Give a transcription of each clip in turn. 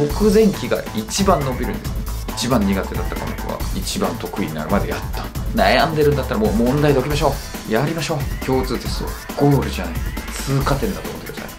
直前期が一番伸びるんです。一番苦手だった科目は一番得意になるまでやった。悩んでるんだったらもう問題解きましょう。やりましょう。共通テストゴールじゃない、通過点だと思ってください。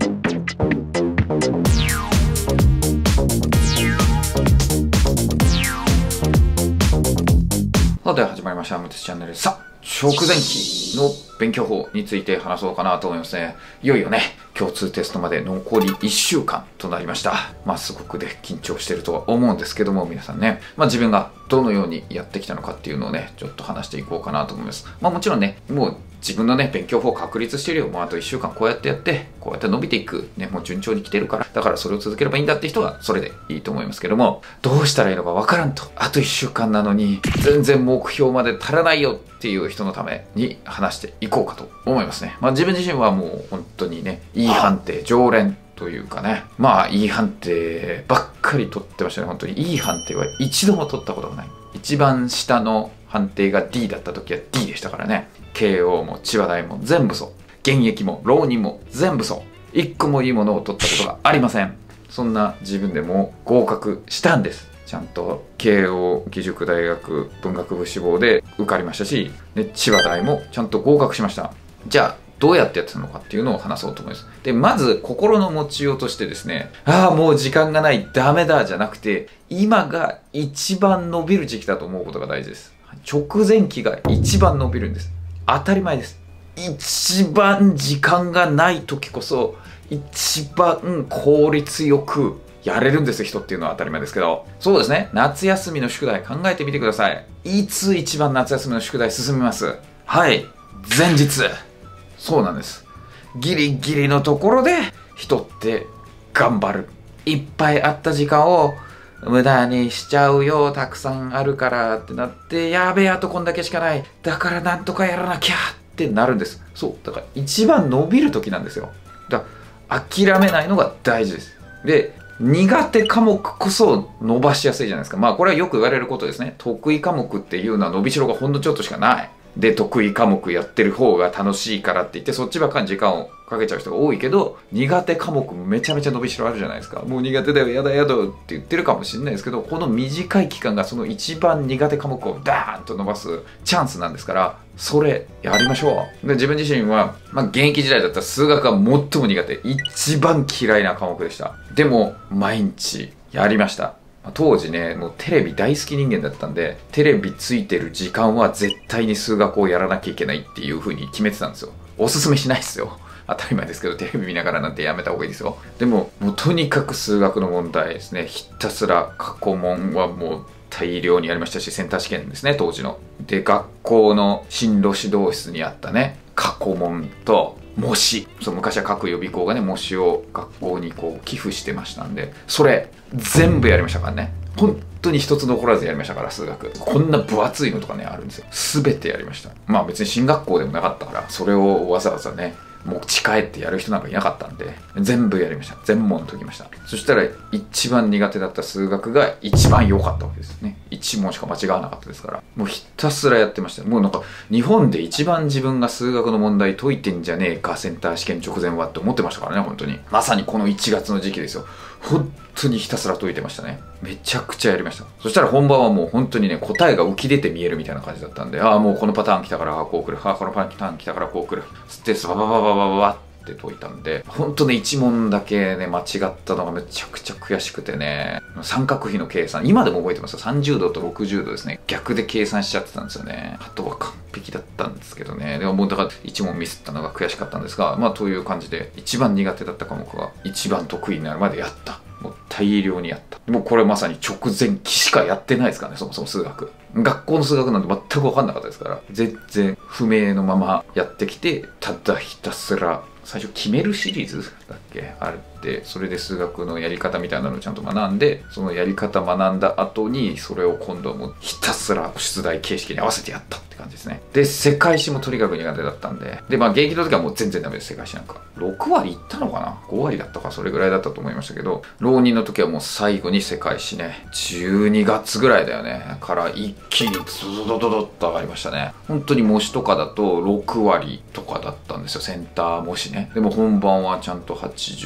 さて始まりましたアムテスチャンネル。さあ直前期の勉強法について話そうかなと思いますね。いよいよね、共通テストまで残り1週間となりました。すごく緊張してるとは思うんですけども、皆さんね、自分がどのようにやってきたのかっていうのをね、ちょっと話していこうかなと思います。もちろんね、もう自分のね、勉強法確立してるよ。もうあと1週間こうやってやって、こうやって伸びていく。ね、もう順調に来てるから。だからそれを続ければいいんだって人は、それでいいと思いますけども、どうしたらいいのかわからんと。あと1週間なのに、全然目標まで足らないよっていう人のために話していこうかと思いますね。自分自身はもう本当にね、いい判定、常連というかね、いい判定ばっかり取ってましたね。本当にいい判定は一度も取ったことがない。一番下の判定が D だった時は D でしたからね。慶応も千葉大も全部そう。現役も浪人も全部そう。一個もいいものを取ったことがありません。そんな自分でも合格したんです。ちゃんと慶応義塾大学文学部志望で受かりましたし、千葉大もちゃんと合格しました。じゃあどうやってやってたのかっていうのを話そうと思います。で、まず心の持ちようとしてですね、もう時間がない、ダメだじゃなくて、今が一番伸びる時期だと思うことが大事です。直前期が一番伸びるんです。当たり前です。一番時間がない時こそ、一番効率よくやれるんですよ、人っていうのは当たり前ですけど。そうですね、夏休みの宿題考えてみてください。いつ一番夏休みの宿題進みます？はい、前日。そうなんです。ギリギリのところで人って頑張る。いっぱいあった時間を無駄にしちゃうよ、たくさんあるからってなって、やべえ、あとこんだけしかない。だからなんとかやらなきゃってなるんです。そう。だから一番伸びる時なんですよ。だから諦めないのが大事です。で、苦手科目こそ伸ばしやすいじゃないですか。これはよく言われることですね。得意科目っていうのは伸びしろがほんのちょっとしかない。で、得意科目やってる方が楽しいからって言って、そっちばっかり時間をかけちゃう人が多いけど、苦手科目めちゃめちゃ伸びしろあるじゃないですか。もう苦手だよ、やだやだって言ってるかもしれないですけど、この短い期間がその一番苦手科目をダーンと伸ばすチャンスなんですから、それやりましょう。で、自分自身は、現役時代だったら数学が最も苦手。一番嫌いな科目でした。でも、毎日やりました。当時ね、もうテレビ大好き人間だったんで、テレビついてる時間は絶対に数学をやらなきゃいけないっていう風に決めてたんですよ。おすすめしないですよ。当たり前ですけど、テレビ見ながらなんてやめた方がいいですよ。でも、とにかく数学の問題ですね。ひたすら過去問はもう大量にやりましたし、センター試験ですね、当時の。で、学校の進路指導室にあったね、過去問と、模試。そう、昔は各予備校がね、模試を学校に寄付してましたんで、それ、全部やりましたからね。本当に一つ残らずやりましたから、数学。こんな分厚いのとかね、あるんですよ。すべてやりました。別に進学校でもなかったから、それをわざわざね、持ち帰ってやる人なんかいなかったんで、全部やりました。全問解きました。そしたら、一番苦手だった数学が一番良かったわけですね。1問しか間違わなかったですから。もうひたすらやってました。もう日本で一番自分が数学の問題解いてんじゃねえか、センター試験直前はって思ってましたからね、本当に。まさにこの1月の時期ですよ。本当にひたすら解いてましたね。めちゃくちゃやりました。そしたら本番はもう本当にね、答えが浮き出て見えるみたいな感じだったんで、もうこのパターン来たからこう来る。このパターン来たからこう来る。つってバババババババって解いたんで、本当ね、1問だけね、間違ったのがめちゃくちゃ悔しくてね、三角比の計算、今でも覚えてますよ。30度と60度ですね。逆で計算しちゃってたんですよね。あとは完璧だったんですけどね。でももうだから1問ミスったのが悔しかったんですが、という感じで、一番苦手だった科目が一番得意になるまでやった。もう大量にやった。もうこれまさに直前期しかやってないですからね、そもそも数学。学校の数学なんて全く分かんなかったですから、全然不明のままやってきて、ただひたすら、最初決めるシリーズだっけあるって、それで数学のやり方みたいなのをちゃんと学んで、そのやり方学んだ後に、それを今度はもうひたすら出題形式に合わせてやったって感じですね。で、世界史もとにかく苦手だったんで、で、現役の時はもう全然ダメです、世界史なんか。6割いったのかな ?5 割だったか、それぐらいだったと思いましたけど、浪人の時はもう最後に世界史ね、12月ぐらいだよね、から一気にズドドドッと上がりましたね。本当に模試とかだと6割とかだったんですよ、センター模試ね。でも本番はちゃんと86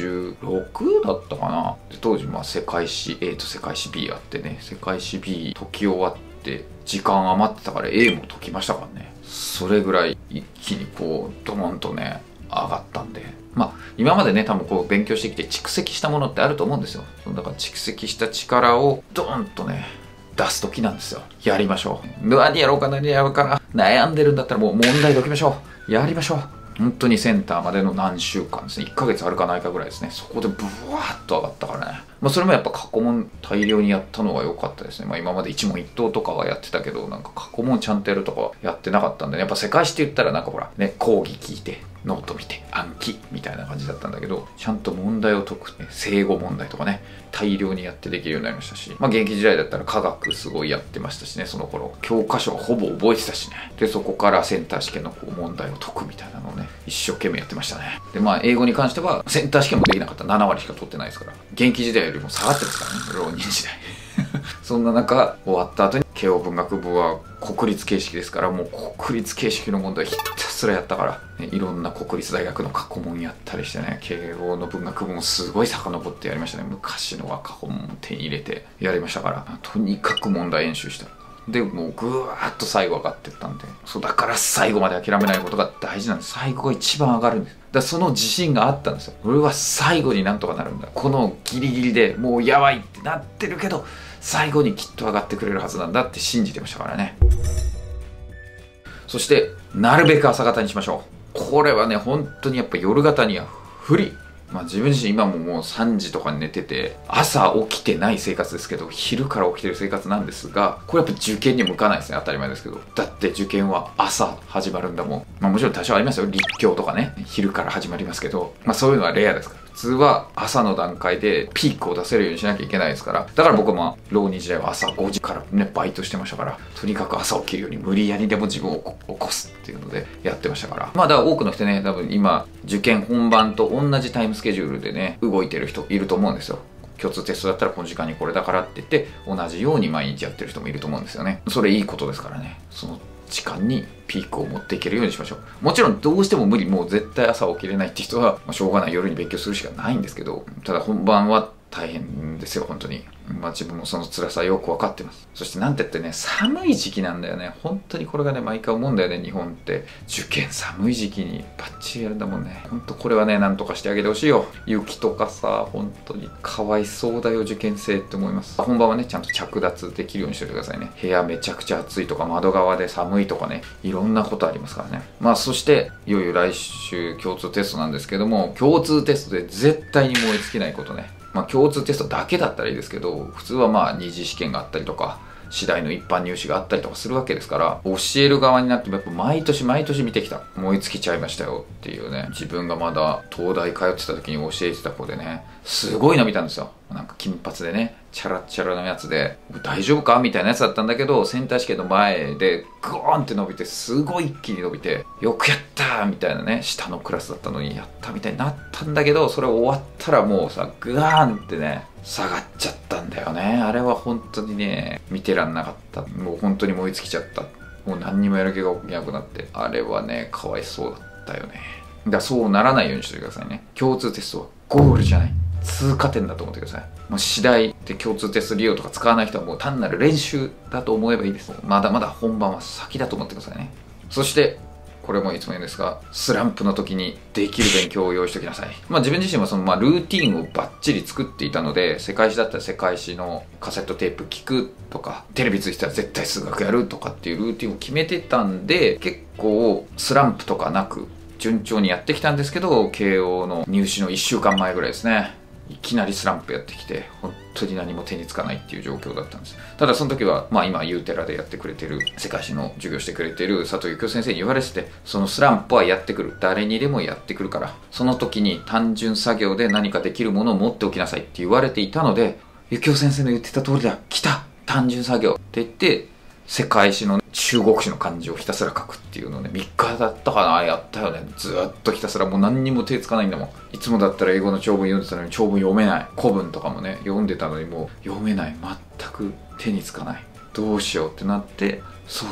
6だったかな。で当時世界史 A と世界史 B あってね、世界史 B 解き終わって時間余ってたから A も解きましたからね。それぐらい一気にこうドーンとね上がったんで、今までね多分こう勉強してきて蓄積したものってあると思うんですよ。だから蓄積した力をドーンとね出す時なんですよ。やりましょう。何やろうか何やろうかな悩んでるんだったらもう問題解きましょう。やりましょう。本当にセンターまでの何週間ですね、1ヶ月あるかないかぐらいですね、そこでブワーッと上がったからね。それもやっぱ過去問大量にやったのが良かったですね。今まで一問一答とかはやってたけど、なんか過去問ちゃんとやるとかはやってなかったんでね、やっぱ世界史って言ったらなんかほらね、講義聞いてノート見て暗記みたいな感じだったんだけど、ちゃんと問題を解く、ね、正誤問題とかね大量にやってできるようになりましたし、現役時代だったら科学すごいやってましたしね、その頃教科書はほぼ覚えてたしね。でそこからセンター試験のこう問題を解くみたいなのをね一生懸命やってましたね。で英語に関してはセンター試験もできなかった。7割しか取ってないですから、現役時代よりも下がってますからね、浪人時代そんな中終わった後に慶応文学部は国立形式ですから、もう国立形式の問題ひたすらやったから、ね、いろんな国立大学の過去問やったりしてね、慶応の文学部もすごい遡ってやりましたね。昔の過去問も手に入れてやりましたから、とにかく問題演習した。でもうぐわーっと最後上がってったんで、そうだから最後まで諦めないことが大事なんです。最後が一番上がるんです。だからその自信があったんですよ。俺は最後になんとかなるんだ、このギリギリでもうやばいってなってるけど最後にきっと上がってくれるはずなんだって信じてましたからね。そしてなるべく朝方にしましょう。これはね本当にやっぱ夜型には不利。自分自身今ももう3時とかに寝てて朝起きてない生活ですけど、昼から起きてる生活なんですが、これやっぱ受験に向かないですね。当たり前ですけど、だって受験は朝始まるんだもん。もちろん多少ありますよ、立教とかね昼から始まりますけど、そういうのはレアですから。普通は朝の段階でピークを出せるようにしなきゃいけないですから。だから僕は浪人時代は朝5時からねバイトしてましたから、とにかく朝起きるように無理やりでも自分を起こすっていうのでやってましたから。だから多くの人ね多分今受験本番と同じタイムスケジュールでね動いてる人いると思うんですよ。共通テストだったらこの時間にこれだからって言って同じように毎日やってる人もいると思うんですよね。それいいことですからね。その時間にピークを持っていけるようにしましょう。もちろんどうしても無理、もう絶対朝起きれないって人は、しょうがない夜に勉強するしかないんですけど、ただ本番は大変ですよ本当に。自分もその辛さよく分かってます。そしてなんて言ってね寒い時期なんだよね。本当にこれがね毎回思うんだよね。日本って受験寒い時期にバッチリやるんだもんね。本当これはねなんとかしてあげてほしいよ。雪とかさ本当にかわいそうだよ受験生って思います。本番はねちゃんと着脱できるようにしておいてくださいね。部屋めちゃくちゃ暑いとか窓側で寒いとかねいろんなことありますからね。そしていよいよ来週共通テストなんですけども、共通テストで絶対に燃え尽きないことね。共通テストだけだったらいいですけど、普通は二次試験があったりとか次第の一般入試があったりとかするわけですから、教える側になってもやっぱ毎年毎年見てきた。燃え尽きちゃいましたよっていうね。自分がまだ東大通ってた時に教えてた子でねすごいの見たんですよ。なんか金髪でねチャラチャラのやつで大丈夫かみたいなやつだったんだけど、センター試験の前でグーンって伸びてすごい一気に伸びてよくやったーみたいなね、下のクラスだったのにやったみたいになったんだけど、それ終わったらもうさグワーンってね下がっちゃったんだよね。あれは本当にね見てらんなかった。もう本当に燃え尽きちゃった。もう何にもやる気が起きなくなって、あれはねかわいそうだったよね。だからそうならないようにしてくださいね。共通テストはゴールじゃない、通過点だと思ってください。もう次第で共通テスト利用とか使わない人はもう単なる練習だと思えばいいです。まだまだ本番は先だと思ってくださいね。そしてこれもいつも言うんですが、スランプの時にできる勉強を用意しておきなさい。自分自身はそのルーティンをバッチリ作っていたので、世界史だったら世界史のカセットテープ聞くとか、テレビついてたら絶対数学やるとかっていうルーティンを決めてたんで、結構スランプとかなく順調にやってきたんですけど、慶応の入試の1週間前ぐらいですね、いきなりスランプやってきて本当に何も手につかないっていう状況だったんです。ただその時は今ユーテラでやってくれてる世界史の授業してくれてる佐藤幸雄先生に言われてて、そのスランプはやってくる、誰にでもやってくるから、その時に単純作業で何かできるものを持っておきなさいって言われていたので、幸雄先生の言ってた通りだ、来た単純作業って言って世界史の中国史の漢字をひたすら書くっていうのをね、3日だったかな、やったよね。ずっとひたすらもう何にも手つかないんだもん。いつもだったら英語の長文読んでたのに長文読めない、古文とかもね読んでたのにもう読めない、全く手につかない、どうしようってなって、そうだって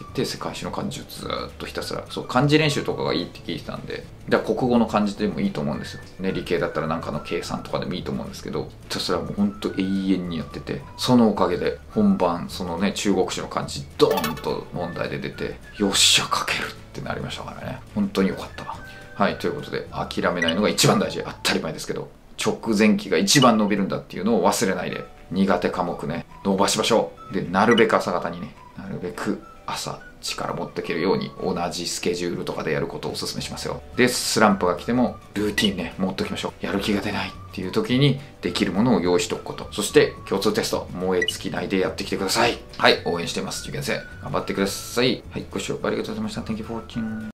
決定世界史の漢字をずーっとひたすら、そう、漢字練習とかがいいって聞いてたんで、じゃあ国語の漢字でもいいと思うんですよ。ね、理系だったらなんかの計算とかでもいいと思うんですけど、ひたすらもうほんと永遠にやってて、そのおかげで本番、そのね、中国史の漢字ドーンと問題で出て、よっしゃ書けるってなりましたからね。本当によかった。はい、ということで、諦めないのが一番大事。当たり前ですけど、直前期が一番伸びるんだっていうのを忘れないで、苦手科目ね、伸ばしましょう。で、なるべく朝方にね、なるべく朝、力持っていけるように同じスケジュールとかでやることをお勧めしますよ。で、スランプが来てもルーティンね、持っておきましょう。やる気が出ないっていう時にできるものを用意しておくこと。そして共通テスト、燃え尽きないでやってきてください。はい、応援してます。受験生。頑張ってください。はい、ご視聴ありがとうございました。Thank you for watching.